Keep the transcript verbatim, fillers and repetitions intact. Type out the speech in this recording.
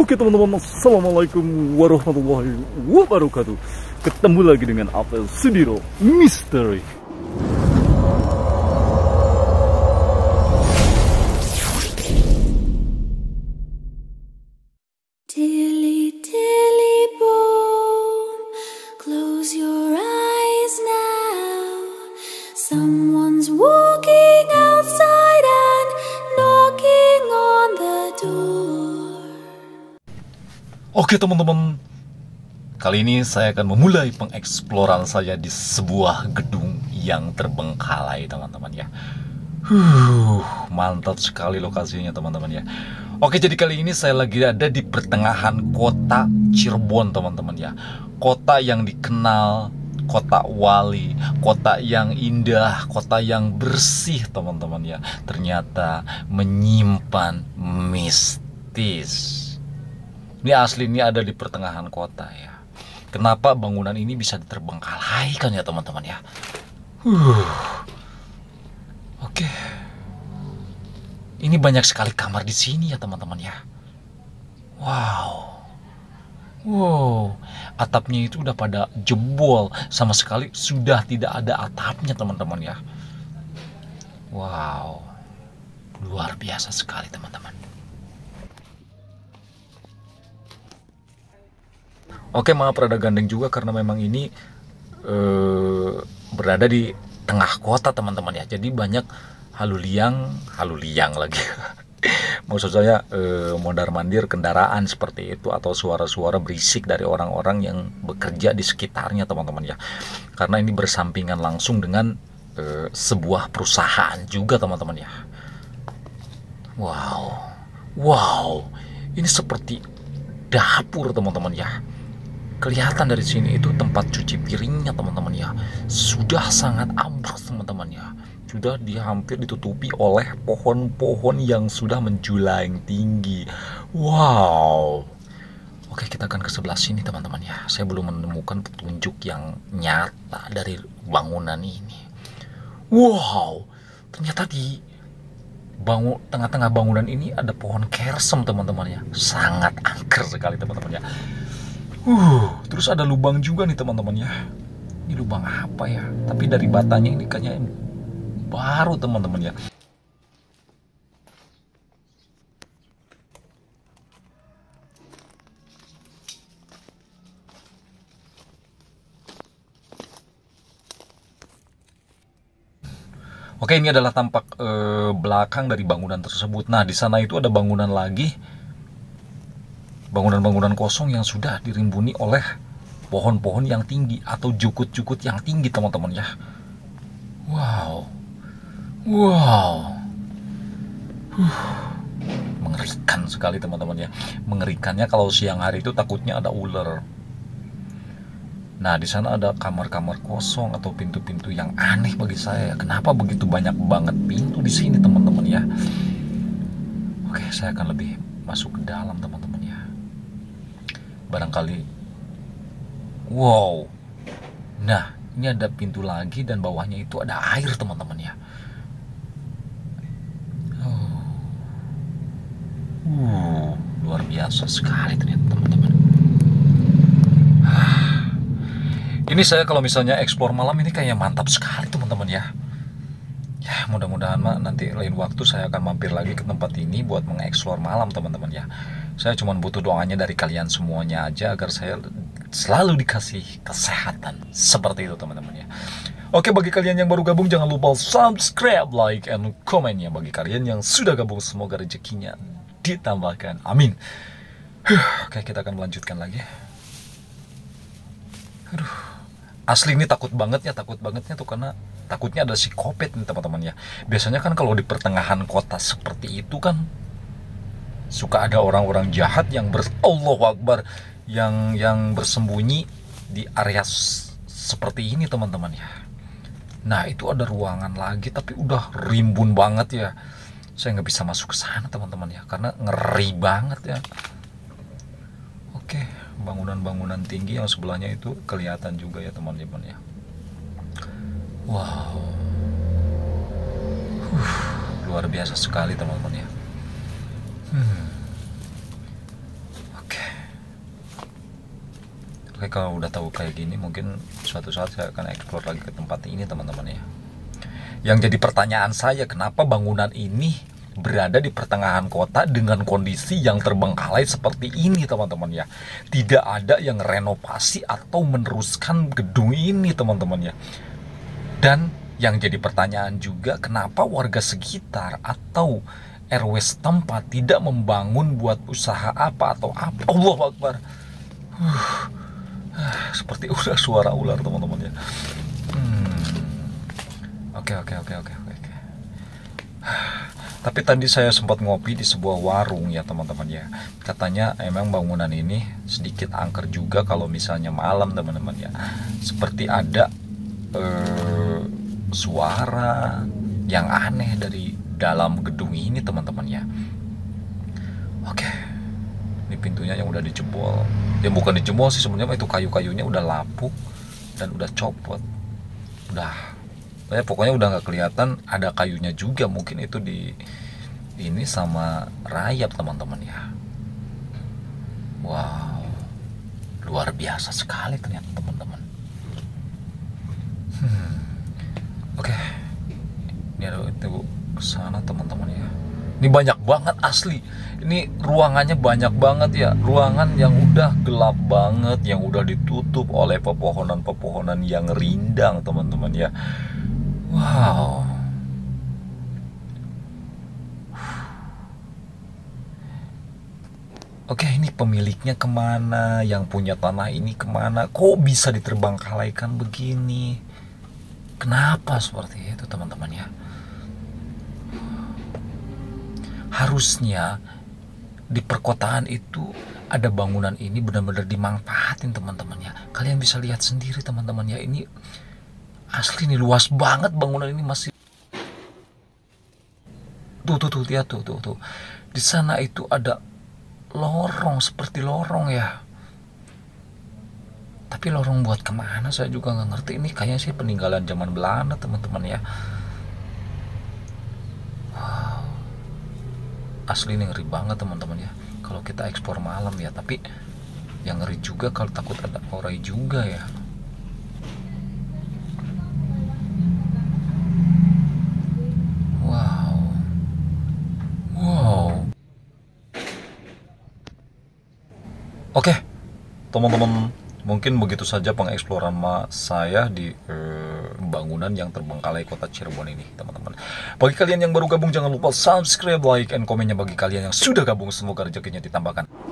Oke teman-teman, assalamualaikum warahmatullahi wabarakatuh. Ketemu lagi dengan Apel Sudiro Misteri. Dilly dilly boom, close your eyes now. Someone's walking outside and knocking on the door. Oke teman-teman, kali ini saya akan memulai pengeksplorasi saya di sebuah gedung yang terbengkalai teman-teman ya. Huh, mantap sekali lokasinya teman-teman ya. Oke, jadi kali ini saya lagi ada di pertengahan kota Cirebon teman-teman ya. Kota yang dikenal, kota wali, kota yang indah, kota yang bersih teman-teman ya. Ternyata menyimpan mistis. Ini asli, ini ada di pertengahan kota ya. Kenapa bangunan ini bisa terbengkalai kan ya teman-teman ya. Huh. Oke. Ini banyak sekali kamar di sini ya teman-teman ya. Wow. Wow. Atapnya itu udah pada jebol, sama sekali sudah tidak ada atapnya teman-teman ya. Wow. Luar biasa sekali teman-teman. Oke, maaf rada gandeng juga karena memang ini eh, berada di tengah kota teman-teman ya. Jadi banyak haluliang, haluliang lagi. Maksud saya eh, mondar-mandir kendaraan seperti itu, atau suara-suara berisik dari orang-orang yang bekerja di sekitarnya teman-teman ya. Karena ini bersampingan langsung dengan eh, sebuah perusahaan juga teman-teman ya. Wow. Wow. Ini seperti dapur teman-teman ya. Kelihatan dari sini itu tempat cuci piringnya teman-teman ya. Sudah sangat ambruk teman-teman ya. Sudah dia hampir ditutupi oleh pohon-pohon yang sudah menjulang tinggi. Wow. Oke, kita akan ke sebelah sini teman-teman ya. Saya belum menemukan petunjuk yang nyata dari bangunan ini. Wow. Ternyata di bangun tengah-tengah bangunan ini ada pohon kersem teman-teman ya. Sangat angker sekali teman-teman ya. Uh, terus ada lubang juga nih teman-teman ya. Ini lubang apa ya? Tapi dari batanya ini kayaknya baru teman-teman ya. Oke, ini adalah tampak eh, belakang dari bangunan tersebut. Nah, di sana itu ada bangunan lagi. Bangunan-bangunan kosong yang sudah dirimbuni oleh pohon-pohon yang tinggi atau jukut-jukut yang tinggi teman-teman ya. Wow. Wow. Huh. Mengerikan sekali teman-teman ya. Mengerikannya kalau siang hari itu takutnya ada ular. Nah, di sana ada kamar-kamar kosong atau pintu-pintu yang aneh bagi saya. Kenapa begitu banyak banget pintu di sini teman-teman ya? Oke, saya akan lebih masuk ke dalam teman-teman ya. Barangkali, wow. Nah, ini ada pintu lagi dan bawahnya itu ada air teman-teman ya. Oh. Uh, luar biasa sekali ternyata teman-teman. Ini saya kalau misalnya eksplor malam ini kayaknya mantap sekali teman-teman ya. Ya, mudah-mudahan mah nanti lain waktu saya akan mampir lagi ke tempat ini buat mengeksplor malam teman-teman ya. Saya cuma butuh doanya dari kalian semuanya aja agar saya selalu dikasih kesehatan seperti itu teman-teman ya. Oke, bagi kalian yang baru gabung jangan lupa subscribe, like, and comment ya. Bagi kalian yang sudah gabung semoga rezekinya ditambahkan, amin. Huh, oke, kita akan melanjutkan lagi. Aduh, asli ini takut banget ya, takut bangetnya tuh karena takutnya ada psikopat nih teman-teman ya. Biasanya kan kalau di pertengahan kota seperti itu kan suka ada orang-orang jahat yang ber Allahu Akbar yang yang bersembunyi di area seperti ini teman-teman ya. Nah, itu ada ruangan lagi tapi udah rimbun banget ya. Saya nggak bisa masuk ke sana teman-teman ya karena ngeri banget ya. Oke, bangunan-bangunan tinggi yang sebelahnya itu kelihatan juga ya teman-teman ya. Wow. Huh, luar biasa sekali teman-teman ya. Hmm. Oke, kalau udah tahu kayak gini, mungkin suatu saat saya akan eksplor lagi ke tempat ini teman-teman ya. Yang jadi pertanyaan saya, kenapa bangunan ini berada di pertengahan kota dengan kondisi yang terbengkalai seperti ini teman-teman ya. Tidak ada yang renovasi atau meneruskan gedung ini teman-teman ya. Dan yang jadi pertanyaan juga, kenapa warga sekitar atau R W setempat tidak membangun buat usaha apa atau apa. Allahu Akbar. uh, Seperti udah suara ular teman-teman ya. hmm. Oke oke oke oke oke. Tapi tadi saya sempat ngopi di sebuah warung ya teman-teman ya. Katanya emang bangunan ini sedikit angker juga kalau misalnya malam teman-teman ya. Seperti ada eh, suara yang aneh dari dalam gedung ini teman-teman ya. Oke, ini pintunya yang udah dijebol. Ya bukan dijebol sih sebenarnya, itu kayu-kayunya udah lapuk dan udah copot. Udah ya, pokoknya udah nggak kelihatan ada kayunya juga. Mungkin itu di ini sama rayap teman-teman ya. Wow, luar biasa sekali ternyata teman-teman. hmm. Oke, ini ada itu ke sana teman-teman ya. Ini banyak banget asli. Ini ruangannya banyak banget ya. Ruangan yang udah gelap banget, yang udah ditutup oleh pepohonan-pepohonan yang rindang teman-teman ya. Wow. Oke, ini pemiliknya kemana? Yang punya tanah ini kemana? Kok bisa diterbangkalaikan begini? Kenapa seperti itu teman-teman ya? Harusnya di perkotaan itu ada bangunan ini benar-benar dimanfaatin teman-teman ya. Kalian bisa lihat sendiri teman-teman ya. Ini asli nih, luas banget bangunan ini. Masih tuh tuh tuh lihat tuh tuh tuh. Di sana itu ada lorong, seperti lorong ya. Tapi lorong buat kemana saya juga nggak ngerti. Ini kayaknya sih peninggalan zaman Belanda teman-teman ya. Wow. Asli ini ngeri banget teman-teman ya. Kalau kita eksplor malam ya. Tapi yang ngeri juga kalau takut ada orang juga ya. Wow. Wow. Oke, teman-teman, mungkin begitu saja pengeksploran saya di eh, bangunan yang terbengkalai kota Cirebon ini, teman-teman. Bagi kalian yang baru gabung, jangan lupa subscribe, like, and komennya. Bagi kalian yang sudah gabung, semoga rezekinya ditambahkan.